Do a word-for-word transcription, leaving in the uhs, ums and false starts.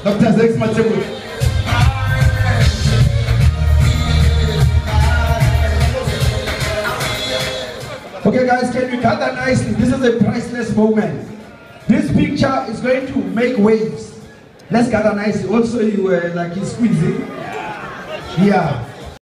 Doctor Zex Matebo. Okay guys, can you gather nicely? This is a priceless moment. This picture is going to make waves. Let's gather nicely. Also, you were like squeezing. Yeah.